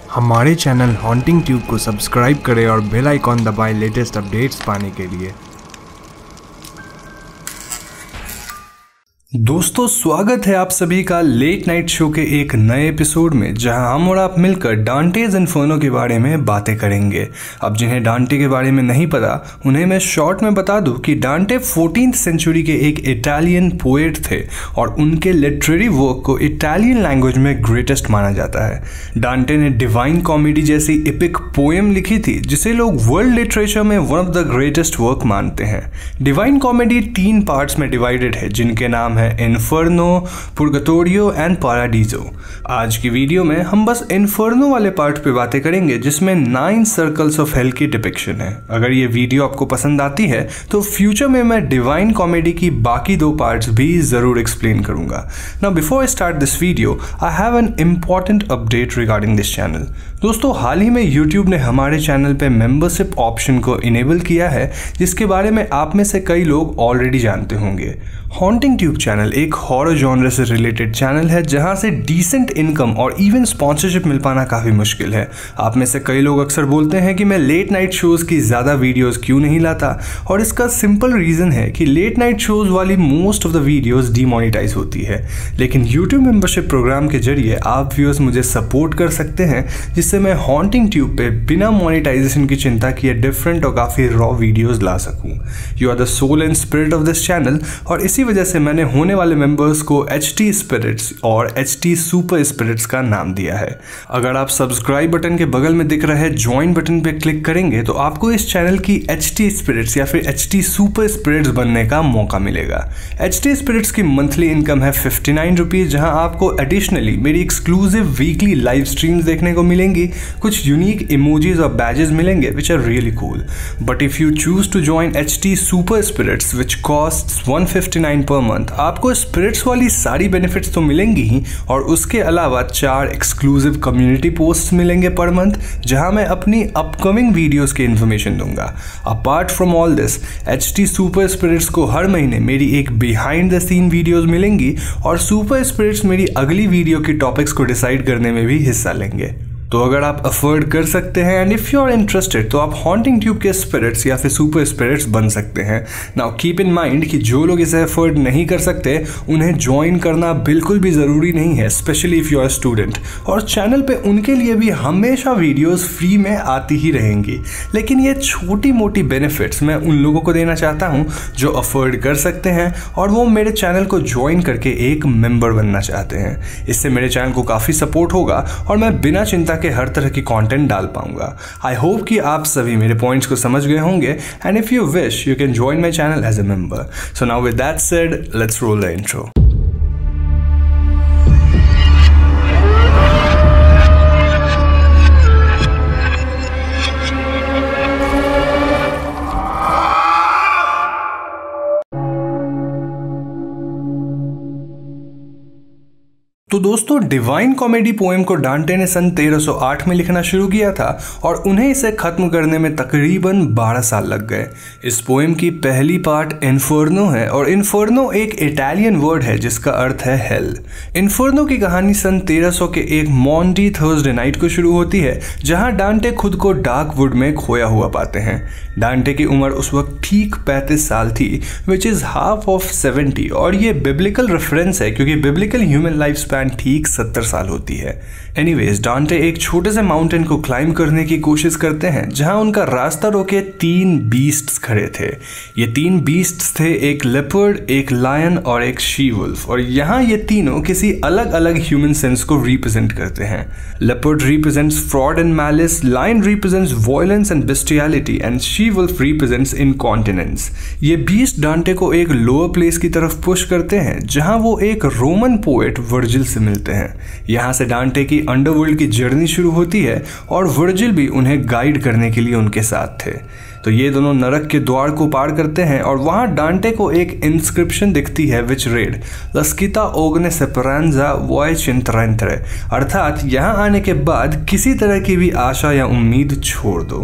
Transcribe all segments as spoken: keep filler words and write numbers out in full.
हमारे channel Haunting Tube को subscribe करें और बेल आइकॉन दबाएं लेटेस्ट अपडेट्स पाने के लिए। दोस्तों, स्वागत है आप सभी का लेट नाइट शो के एक नए एपिसोड में, जहां हम और आप मिलकर डांटेज इन्फर्नो के बारे में बातें करेंगे। अब जिन्हें डांटे के बारे में नहीं पता, उन्हें मैं शॉर्ट में बता दूं कि डांटे फोर्टीन्थ सेंचुरी के एक इटालियन पोएट थे और उनके लिटरेरी वर्क को इटालियन लैंग्वेज में ग्रेटेस्ट माना जाता है। डांटे ने डिवाइन कॉमेडी जैसी एपिक पोएम लिखी थी, जिसे लोग वर्ल्ड लिटरेचर में one of the greatest work मानते हैं। डिवाइन कॉमेडी तीन पार्ट्स में डिवाइडेड है, जिनके नाम है इन्फर्नो, पुर्गटोरियो एंड पाराडीजो। आज की वीडियो में हम बस इन्फर्नो वाले पार्ट पे बातें करेंगे, जिसमें नाइन सर्कल्स ऑफ हेल की डिपिक्शन है। अगर ये वीडियो आपको पसंद आती है तो फ्यूचर में मैं डिवाइन कॉमेडी की बाकी दो पार्ट्स भी जरूर एक्सप्लेन करूंगा। Now before I start this video, I have an important update regarding this channel. दोस्तों, हाल ही में यूट्यूब ने हमारे चैनल पे मेंबरशिप ऑप्शन को इनेबल किया है, जिसके बारे में आप में से कई लोग ऑलरेडी जानते होंगे। हॉन्टिंग ट्यूब चैनल एक हॉरर जॉनर से रिलेटेड चैनल है, जहां से डिसेंट इनकम और इवन स्पॉन्सरशिप मिल पाना काफ़ी मुश्किल है। आप में से कई लोग अक्सर बोलते हैं कि मैं लेट नाइट शोज़ की ज़्यादा वीडियोस क्यों नहीं लाता, और इसका सिंपल रीज़न है कि लेट नाइट शोज़ वाली most of the videos demonetize होती है। लेकिन यूट्यूब मेंबरशिप प्रोग्राम के जरिए आप व्यूअर्स मुझे सपोर्ट कर सकते हैं, जिससे मैं हॉन्टिंग ट्यूब पे बिना मोनेटाइजेशन की चिंता किए डिफरेंट और काफ़ी रॉ वीडियोज़ ला सकूँ। You are the soul and spirit of this channel, और इसी वजह से मैंने होने वाले मेंबर्स को एच टी स्पिरिट्स और एच टी सुपर स्पिरिट्स का नाम दिया है। अगर आप सब्सक्राइब बटन के बगल में दिख रहे ज्वाइन बटन पे क्लिक करेंगे तो आपको इस चैनल की एच टी स्पिरिट्स या फिर एच टी सुपर स्पिरिट्स बनने का मौका मिलेगा। एच टी स्पिरिट्स की मंथली इनकम है फिफ्टी नाइन रुपीज, जहां आपको एडिशनली मेरी एक्सक्लूसिव वीकली लाइव स्ट्रीम्स देखने को मिलेंगी, कुछ यूनिक इमोजीज और बैजेस मिलेंगे which are really cool. But if you choose to join H T super spirits which cost one fifty nine per month, आपको स्पिरिट्स वाली सारी बेनिफिट्स तो मिलेंगी ही, और उसके अलावा चार एक्सक्लूसिव कम्युनिटी पोस्ट्स मिलेंगे पर मंथ, जहां मैं अपनी अपकमिंग वीडियोस के इन्फॉर्मेशन दूंगा। Apart from all this, H T super spirits को हर महीने मेरी एक बिहाइंड द सीन वीडियोस मिलेंगी, और सुपर स्पिरिट्स मेरी अगली वीडियो की टॉपिक्स को डिसाइड करने में भी हिस्सा लेंगे। तो अगर आप अफोर्ड कर सकते हैं and if you are interested, तो आप हॉन्टिंग ट्यूब के स्पिरिट्स या फिर सुपर स्पिरिट्स बन सकते हैं। नाउ कीप इन माइंड कि जो लोग इसे अफोर्ड नहीं कर सकते, उन्हें ज्वाइन करना बिल्कुल भी ज़रूरी नहीं है, specially if you are student. और चैनल पे उनके लिए भी हमेशा वीडियोस फ्री में आती ही रहेंगी। लेकिन ये छोटी मोटी बेनिफिट्स मैं उन लोगों को देना चाहता हूँ जो अफोर्ड कर सकते हैं और वो मेरे चैनल को ज्वाइन करके एक मेंबर बनना चाहते हैं। इससे मेरे चैनल को काफ़ी सपोर्ट होगा और मैं बिना चिंता के हर तरह की कंटेंट डाल पाऊंगा। आई होप कि आप सभी मेरे पॉइंट्स को समझ गए होंगे, and if you wish you can join my channel as a member. So now with that said, let's roll the intro. तो दोस्तों, डिवाइन कॉमेडी पोएम को डांटे ने सन तेरह सौ आठ में लिखना शुरू किया था और उन्हें इसे खत्म करने में तकरीबन बारह साल लग गए। इस पोएम की पहली पार्ट इन्फर्नो है, और इन्फर्नो एक इटालियन वर्ड है जिसका अर्थ है हेल। इन्फर्नो की कहानी सन तेरह सौ के एक मॉन्टी थर्सडे नाइट को शुरू होती है, जहां डांटे खुद को डार्क वुड में खोया हुआ पाते हैं। डांटे की उम्र उस वक्त ठीक पैंतीस साल थी, which is half of seventy, और ये बिब्लिकल रेफरेंस है क्योंकि बिब्लिकल ह्यूमन लाइफ स्पैन ठीक सत्तर साल होती है। एनीवेज, डांटे एक छोटे से माउंटेन को क्लाइंब करने की कोशिश करते हैं, जहां उनका रास्ता रोके तीन बीस्ट्स खड़े थे। ये तीन बीस्ट्स थे एक लेपर्ड, एक लायन और एक शी वुल्फ, और यहाँ ये तीनों किसी अलग अलग ह्यूमन सेंस को रिप्रेजेंट करते हैं। Leopard represents fraud and malice, lion represents violence and bestiality, and she wolf represents incontinence. ये बीस्ट डांटे को एक लोअर प्लेस की तरफ पुश करते हैं, जहां वो एक रोमन पोएट वर्जिल से मिलते हैं। यहाँ से डांटे की अंडरवर्ल्ड की जर्नी शुरू होती है, और वर्जिल भी उन्हें गाइड करने के लिए उनके साथ थे। तो ये दोनों नरक के द्वार को पार करते हैं, और वहाँ डांटे को एक इंस्क्रिप्शन दिखती है विच रेड लस्किता ओगने सेपरांजा वॉय चिंतरेंत्रे, अर्थात यहाँ आने के बाद किसी तरह की भी आशा या उम्मीद छोड़ दो।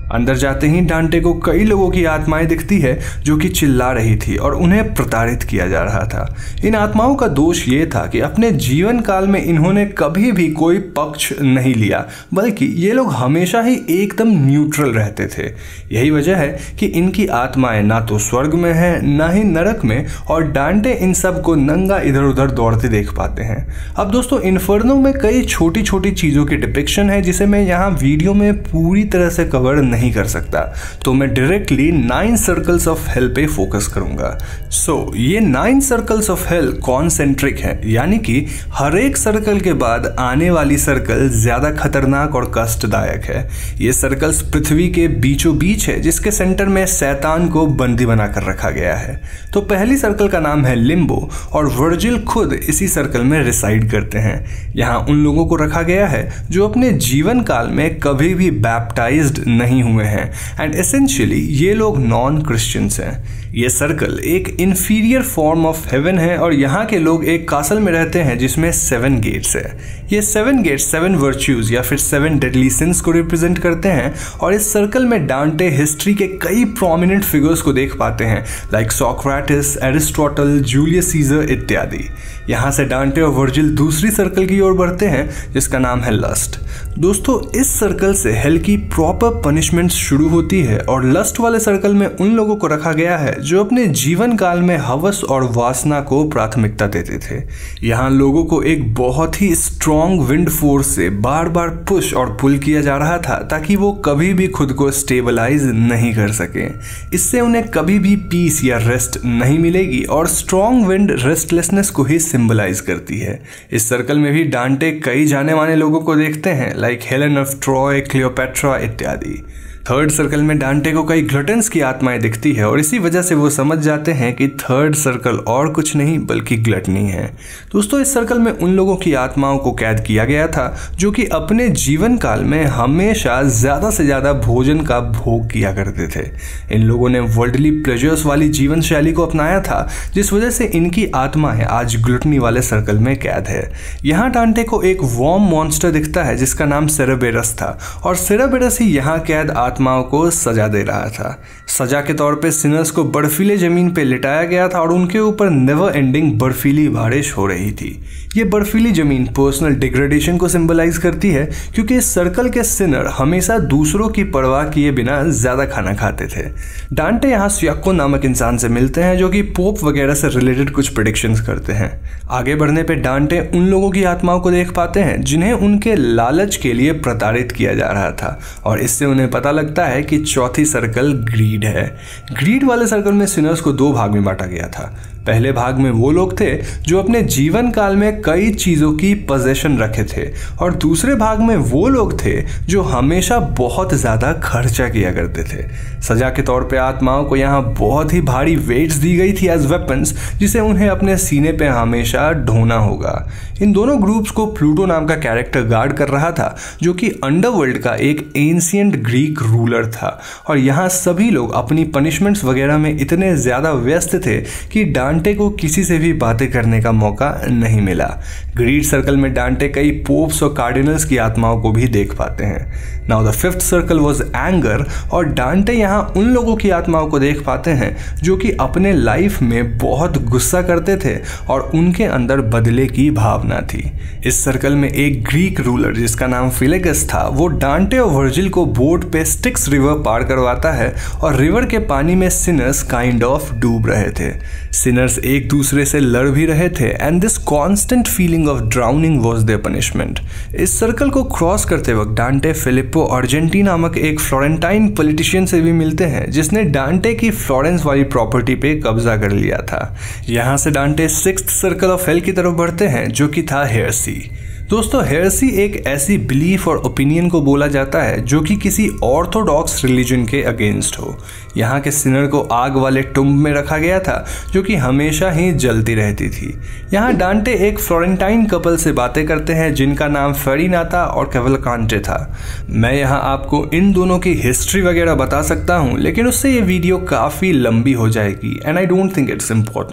अंदर जाते ही डांटे को कई लोगों की आत्माएं दिखती है जो कि चिल्ला रही थी और उन्हें प्रताड़ित किया जा रहा था। इन आत्माओं का दोष ये था कि अपने जीवन काल में इन्होंने कभी भी कोई पक्ष नहीं लिया, बल्कि ये लोग हमेशा ही एकदम न्यूट्रल रहते थे। यही वजह है कि इनकी आत्माएं ना तो स्वर्ग में है ना ही नरक में, और डांटे इन सब को नंगा इधर उधर दौड़ते देख पाते हैं। अब दोस्तों, इन्फर्नो में कई छोटी छोटी चीज़ों की डिपिक्शन है जिसे मैं यहाँ वीडियो में पूरी तरह से कवर नहीं कर सकता, तो मैं directly nine circles of hell पे फोकस करूंगा। सो so, ये nine circles of hell concentric है, यानी कि हर एक सर्कल के बाद आने वाली सर्कल ज्यादा खतरनाक और कष्टदायक है। ये सर्कल्स पृथ्वी के बीचों बीच है, जिसके सेंटर में शैतान को बंदी बनाकर रखा गया है। तो पहली सर्कल का नाम है लिम्बो, और वर्जिल खुद इसी सर्कल में रिसाइड करते हैं। यहाँ उन लोगों को रखा गया है जो अपने जीवन काल में कभी भी बैप्टाइज्ड नहीं हुए हैं, एंड एसेंशियली ये लोग नॉन क्रिश्चियंस हैं। ये सर्कल एक इंफीरियर फॉर्म ऑफ हेवन है, और यहाँ के लोग एक कासल में रहते हैं जिसमें सेवन गेट्स है। ये सेवन गेट्स सेवन वर्च्यूज या फिर सेवन डेडली सिंस को रिप्रेजेंट करते हैं, और इस सर्कल में डांटे हिस्ट्री के कई प्रोमिनेंट फिगर्स को देख पाते हैं, like Socrates, Aristotle, Julius Caesar इत्यादि। यहाँ से डांटे और वर्जिल दूसरी सर्कल की ओर बढ़ते हैं जिसका नाम है लस्ट। दोस्तों, इस सर्कल से हेल की प्रॉपर पनिशमेंट शुरू होती है, और लस्ट वाले सर्कल में उन लोगों को रखा गया है जो अपने जीवन काल में हवस और वासना को प्राथमिकता देते थे। यहाँ लोगों को एक बहुत ही स्ट्रॉन्ग विंड फोर्स से बार बार पुश और पुल किया जा रहा था ताकि वो कभी भी खुद को स्टेबलाइज नहीं कर सके। इससे उन्हें कभी भी पीस या रेस्ट नहीं मिलेगी, और स्ट्रॉन्ग विंड रेस्टलेसनेस को ही सिंबलाइज करती है। इस सर्कल में भी डांटे कई जाने माने लोगों को देखते हैं, like Helen of Troy, Cleopatra इत्यादि। थर्ड सर्कल में डांटे को कई ग्लटन्स की आत्माएं दिखती है, और इसी वजह से वो समझ जाते हैं कि थर्ड सर्कल और कुछ नहीं बल्कि ग्लटनी है। दोस्तों, इस सर्कल में उन लोगों की आत्माओं को कैद किया गया था जो कि अपने जीवन काल में हमेशा ज़्यादा से ज़्यादा भोजन का भोग किया करते थे। इन लोगों ने वर्ल्डली प्लेजर्स वाली जीवन शैली को अपनाया था, जिस वजह से इनकी आत्माएं आज ग्लटनी वाले सर्कल में कैद है। यहाँ डांटे को एक वॉर्म मॉन्स्टर दिखता है जिसका नाम सेरेबेरस था, और सेरेबेरस ही यहाँ कैद आत्माओं को सजा दे रहा था। सजा के तौर पे सिनर्स को बर्फीले जमीन पे लिटाया गया था, और उनके ऊपर नेवर एंडिंग बर्फीली बारिश हो रही थी। ये बर्फीली जमीन पर्सनल डिग्रेडेशन को सिंबलाइज करती है, क्योंकि इस सर्कल के सिनर हमेशा दूसरों की परवाह किए बिना ज्यादा खाना खाते थे। डांटे यहाँ स्याको नामक इंसान से मिलते हैं जो कि पोप वगैरह से रिलेटेड कुछ प्रेडिक्शंस करते हैं। आगे बढ़ने पे डांटे उन लोगों की आत्माओं को देख पाते हैं जिन्हें उनके लालच के लिए प्रताड़ित किया जा रहा था, और इससे उन्हें पता लगता है कि चौथी सर्कल ग्रीड है। ग्रीड वाले सर्कल में सिनर्स को दो भाग में बांटा गया था। पहले भाग में वो लोग थे जो अपने जीवन काल में कई चीज़ों की पोजेशन रखे थे, और दूसरे भाग में वो लोग थे जो हमेशा बहुत ज़्यादा खर्चा किया करते थे। सजा के तौर पे आत्माओं को यहाँ बहुत ही भारी वेट्स दी गई थी एज वेपन्स, जिसे उन्हें अपने सीने पे हमेशा ढोना होगा। इन दोनों ग्रुप्स को प्लूटो नाम का कैरेक्टर गार्ड कर रहा था, जो कि अंडरवर्ल्ड का एक एंशिएंट ग्रीक रूलर था, और यहाँ सभी लोग अपनी पनिशमेंट्स वगैरह में इतने ज़्यादा व्यस्त थे कि डांटे को किसी से भी बातें करने का मौका नहीं मिला। ग्रीड सर्कल में डांटे कई पोप्स और कार्डिनल्स की आत्माओं को भी देख पाते हैं। Now the fifth circle was anger, और डांटे यहाँ उन लोगों की आत्माओं को देख पाते हैं जो कि अपने लाइफ में बहुत गुस्सा करते थे और उनके अंदर बदले की भावना थी। इस सर्कल में एक ग्रीक रूलर जिसका नाम फिलेगस था, वो डांटे और वर्जिल को बोट पे स्टिक्स रिवर पार करवाता है, और रिवर के पानी में सिनर्स काइंड ऑफ डूब रहे थे। सिनर्स एक दूसरे से लड़ भी रहे थे, and this constant feeling of drowning was their punishment. इस सर्कल को क्रॉस करते वक्त डांटे फिलिप्पो अर्जेंटी नामक एक फ्लोरेंटाइन पॉलिटिशियन से भी मिलते हैं, जिसने डांटे की फ्लोरेंस वाली प्रॉपर्टी पे कब्जा कर लिया था। यहाँ से डांटे सिक्स्थ सर्कल ऑफ हेल की तरफ बढ़ते हैं, जो कि था हेरेसी। दोस्तों, हेरेसी एक ऐसी बिलीफ और ओपिनियन को बोला जाता है जो कि किसी ऑर्थोडॉक्स रिलीजन के अगेंस्ट हो। यहाँ के सिनर को आग वाले टुम्ब में रखा गया था जो कि हमेशा ही जलती रहती थी। यहाँ डांटे एक फ्लोरेंटाइन कपल से बातें करते हैं जिनका नाम फेरिनाता और कैवलकांटे था। मैं यहाँ आपको इन दोनों की हिस्ट्री वगैरह बता सकता हूँ, लेकिन उससे ये वीडियो काफ़ी लंबी हो जाएगी, and I don't think it's important.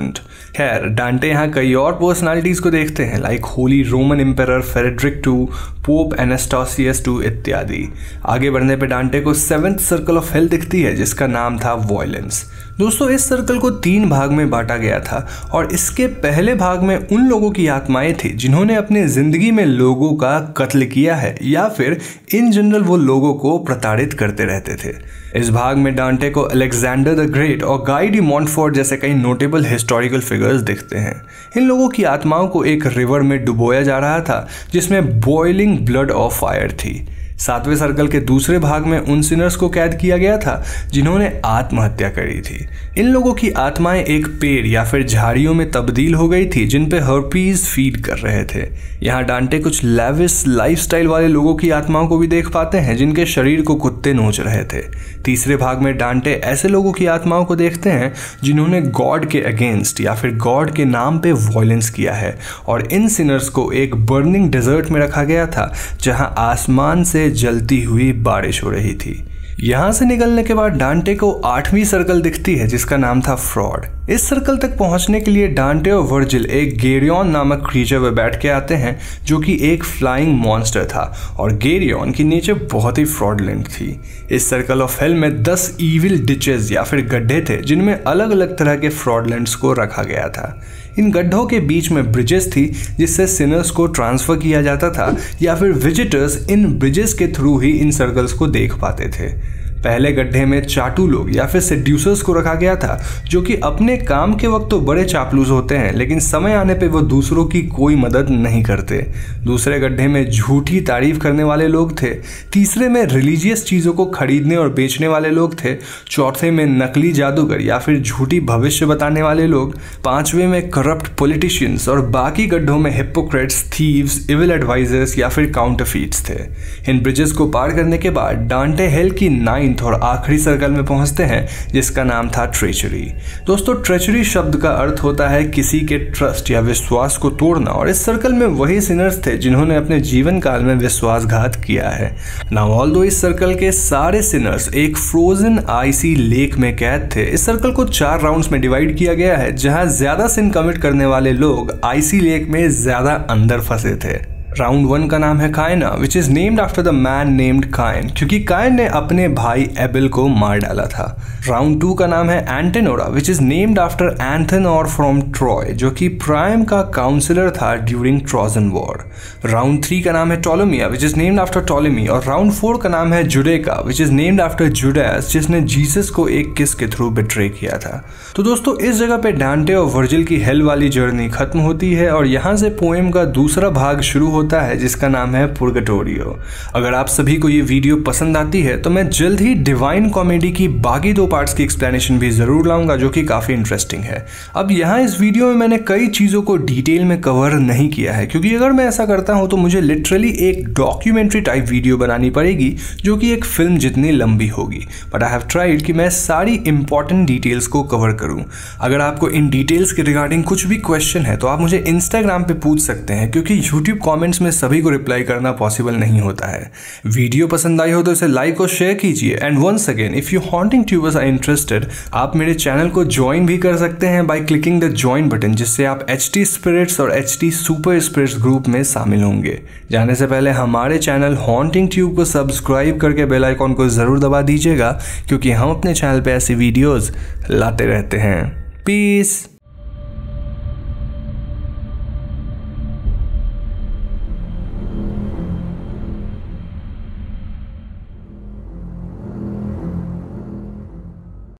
खैर डांटे यहाँ कई और पर्सनालिटीज़ को देखते हैं, like Holy Roman Emperor Frederick two, Pope Anastasius two इत्यादि। आगे बढ़ने पे डांटे को सेवेंथ सर्कल ऑफ हेल दिखती है जिसका नाम था वॉयलेंस। दोस्तों इस सर्कल को तीन भाग में बांटा गया था और इसके पहले भाग में उन लोगों की आत्माएं थी जिन्होंने अपने जिंदगी में लोगों का कत्ल किया है या फिर इन जनरल वो लोगों को प्रताड़ित करते रहते थे। इस भाग में डांटे को अलेक्जेंडर द ग्रेट और गाई डी मॉन्टफोर्ट जैसे कई नोटेबल हिस्टोरिकल फिगर्स दिखते हैं। इन लोगों की आत्माओं को एक रिवर में डुबोया जा रहा था जिसमें बॉइलिंग ब्लड ऑफ फायर थी। सातवें सर्कल के दूसरे भाग में उन सिनर्स को कैद किया गया था जिन्होंने आत्महत्या करी थी। इन लोगों की आत्माएं एक पेड़ या फिर झाड़ियों में तब्दील हो गई थी जिन पे हर्पीज फीड कर रहे थे। यहाँ डांटे कुछ लेविश लाइफस्टाइल वाले लोगों की आत्माओं को भी देख पाते हैं जिनके शरीर को कुत्ते नोच रहे थे। तीसरे भाग में डांटे ऐसे लोगों की आत्माओं को देखते हैं जिन्होंने गॉड के अगेंस्ट या फिर गॉड के नाम पे वॉयलेंस किया है और इन सिनर्स को एक बर्निंग डेजर्ट में रखा गया था जहां आसमान से जलती हुई बारिश हो रही थी। यहां से निकलने के बाद डांटे को आठवीं सर्कल दिखती है जिसका नाम था फ्रॉड। इस सर्कल तक पहुंचने के लिए डांटे और वर्जिल एक गेरियन नामक क्रीचर पे बैठ के आते हैं जो कि एक फ्लाइंग मॉन्स्टर था और गेरियन की नेचर बहुत ही फ्रॉडलेंट थी। इस सर्कल ऑफ हेल में दस ईविल डिचेस या फिर गड्ढे थे जिनमें अलग अलग तरह के फ्रॉडलेंट्स को रखा गया था। इन गड्ढों के बीच में ब्रिजेस थी जिससे सिनर्स को ट्रांसफर किया जाता था या फिर विजिटर्स इन ब्रिजेस के थ्रू ही इन सर्कल्स को देख पाते थे। पहले गड्ढे में चाटू लोग या फिर सेड्यूसर्स को रखा गया था जो कि अपने काम के वक्त तो बड़े चापलूस होते हैं लेकिन समय आने पे वो दूसरों की कोई मदद नहीं करते। दूसरे गड्ढे में झूठी तारीफ करने वाले लोग थे। तीसरे में रिलीजियस चीज़ों को खरीदने और बेचने वाले लोग थे। चौथे में नकली जादूगर या फिर झूठी भविष्य बताने वाले लोग। पांचवें में करप्ट पॉलिटिशियंस और बाकी गड्ढों में हिपोक्रेट्स, थीव्स, इविल एडवाइजर्स या फिर काउंटरफीट्स थे। इन ब्रिजेस को पार करने के बाद डांटे हेल की नाइन्थ और आखिरी सर्कल में पहुंचते हैं जिसका नाम था ट्रेचरी। दोस्तों ट्रेचरी शब्द का अर्थ होता है किसी के ट्रस्ट या विश्वास को तोड़ना और इस सर्कल में वही सिनर्स थे जिन्होंने अपने जीवन काल में विश्वासघात किया है। नाउ ऑल्दो इस सर्कल के सारे सिनर्स एक फ्रोजन आइसी लेक में कैद थे। इस सर्कल को चार राउंड्स में डिवाइड किया गया है जहां ज्यादा सिन कमिट करने वाले लोग आइसी लेक में ज्यादा अंदर फंसे थे। राउंड वन का नाम है Caina which is named after the man named Cain क्योंकि कायन ने अपने भाई एबेल को मार डाला था। राउंड टू का नाम है Antenora which is named after Antenor from Troy जो कि प्राइम का काउंसिलर था during Trojan war. Round three का नाम है Ptolemaea which is named after Ptolemy और राउंड फोर का नाम है Judecca which is named after Judas जिसने जीसस को एक किस के थ्रू बिट्रे किया था। तो दोस्तों इस जगह पे डांटे और वर्जिल की हेल वाली जर्नी खत्म होती है और यहाँ से पोएम का दूसरा भाग शुरू होता है जिसका नाम है पुर्गेटोरियो। अगर आप सभी को ये वीडियो पसंद आती है तो मैं जल्द ही डिवाइन कॉमेडी की बाकी दो पार्ट्स की एक्सप्लेनेशन भी जरूर लाऊंगा जो कि काफी इंटरेस्टिंग है। अब यहाँ इस वीडियो में मैंने कई चीजों को डिटेल में कवर नहीं किया है क्योंकि अगर मैं ऐसा करता हूँ तो मुझे लिटरली एक डॉक्यूमेंट्री टाइप वीडियो बनानी पड़ेगी जो कि एक फिल्म जितनी लंबी होगी। बट आई हैव ट्राइड कि मैं सारी इंपॉर्टेंट डिटेल्स को कवर करूँ। अगर आपको इन डिटेल्स के रिगार्डिंग कुछ भी क्वेश्चन है तो आप मुझे इंस्टाग्राम पे पूछ सकते हैं क्योंकि यूट्यूब कॉमेंट्स में सभी को रिप्लाई करना पॉसिबल नहीं होता है। वीडियो पसंद आई हो तो इसे लाइक और शेयर कीजिए and once again if you haunting tubers are interested आप मेरे चैनल को ज्वाइन भी कर सकते हैं by clicking the join button जिससे आप एच टी स्पिरिट्स और H T super spirits group में शामिल होंगे। जाने से पहले हमारे चैनल हॉन्टिंग ट्यूब को सब्सक्राइब करके बेल आइकॉन को जरूर दबा दीजिएगा क्योंकि हम अपने चैनल पे ऐसी वीडियोस लाते रहते हैं। पीस।